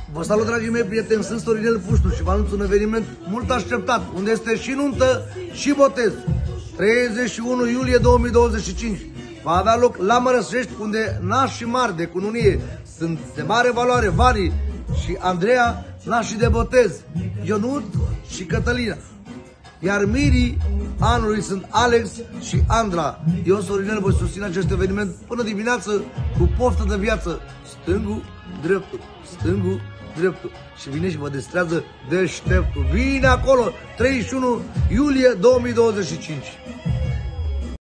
Vă salut, dragii mei prieteni, sunt Sorinel Puștu și vă anunț un eveniment mult așteptat, unde este și nuntă și botez. 31 iulie 2025 va avea loc la Mărășești, unde nași și mari de cununie sunt de mare valoare Vali și Andreea, nași de botez Ionut și Cătălina. Iar mirii anului sunt Alex și Andra. Eu, Sorinel, voi susține acest eveniment până dimineață cu poftă de viață. Stângul, dreptul, stângul, dreptul. Și vine și vă distrează deșteptul. Vine acolo, 31 iulie 2025.